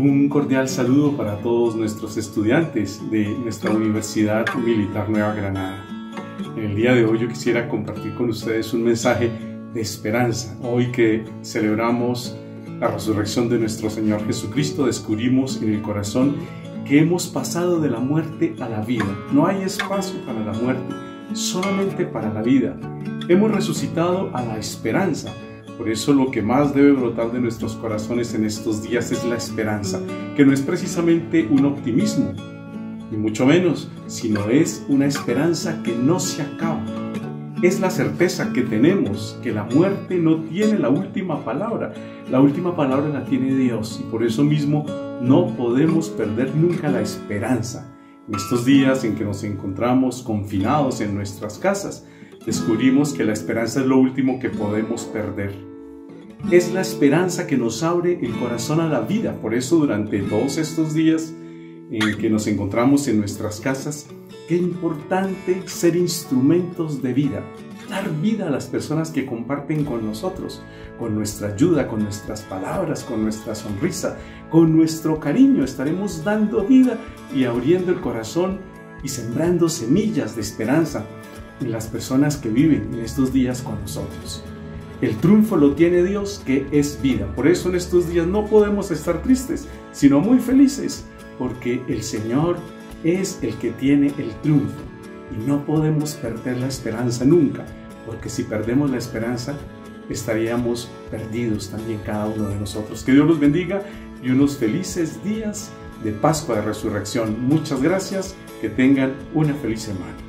Un cordial saludo para todos nuestros estudiantes de nuestra Universidad Militar Nueva Granada. En el día de hoy yo quisiera compartir con ustedes un mensaje de esperanza. Hoy que celebramos la resurrección de nuestro Señor Jesucristo, descubrimos en el corazón que hemos pasado de la muerte a la vida. No hay espacio para la muerte, solamente para la vida. Hemos resucitado a la esperanza. Por eso lo que más debe brotar de nuestros corazones en estos días es la esperanza, que no es precisamente un optimismo, ni mucho menos, sino es una esperanza que no se acaba. Es la certeza que tenemos que la muerte no tiene la última palabra. La última palabra la tiene Dios y por eso mismo no podemos perder nunca la esperanza. En estos días en que nos encontramos confinados en nuestras casas, descubrimos que la esperanza es lo último que podemos perder. Es la esperanza que nos abre el corazón a la vida. Por eso durante todos estos días en que nos encontramos en nuestras casas, qué importante ser instrumentos de vida, dar vida a las personas que comparten con nosotros, con nuestra ayuda, con nuestras palabras, con nuestra sonrisa, con nuestro cariño. Estaremos dando vida y abriendo el corazón y sembrando semillas de esperanza en las personas que viven en estos días con nosotros. El triunfo lo tiene Dios, que es vida. Por eso en estos días no podemos estar tristes, sino muy felices, porque el Señor es el que tiene el triunfo. Y no podemos perder la esperanza nunca, porque si perdemos la esperanza, estaríamos perdidos también cada uno de nosotros. Que Dios los bendiga y unos felices días de Pascua de Resurrección. Muchas gracias, que tengan una feliz semana.